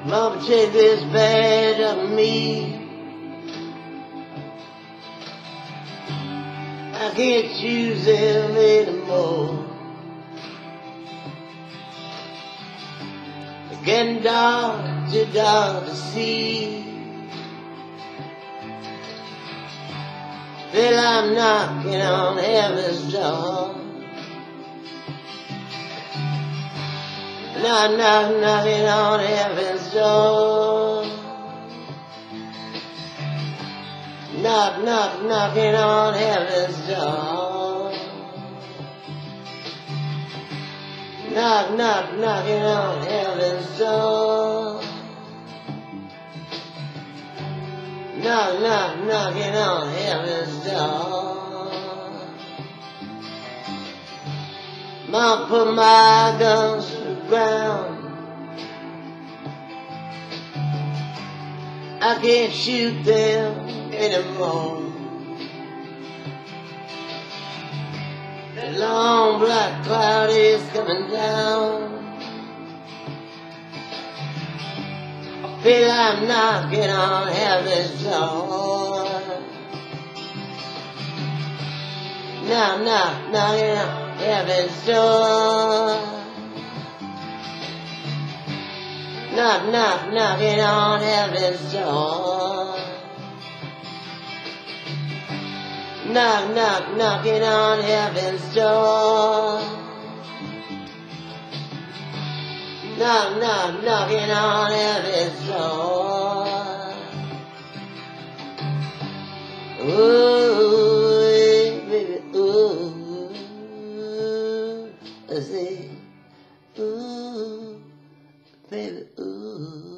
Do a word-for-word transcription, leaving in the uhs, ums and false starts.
Mama, take this bad of me. I can't choose him anymore. It's getting dark, too dark to see. Feel I'm knocking on heaven's door. Knock, knock, knocking on heaven's door. Knock, knock, knocking on heaven's door. Knock, knock, knocking on heaven's door. Knock, knock, knocking on heaven's door. Mom put my guns to the ground. I can't shoot them anymore. The long black cloud is coming down. I feel I'm knocking on heaven's door. Knock, knock, knocking on heaven's door. Knock, knock, knocking on heaven's door. Knock, knock, knocking on heaven's door. Knock, knock, knocking on heaven's door. Ooh, baby, ooh, I say, ooh, baby, ooh.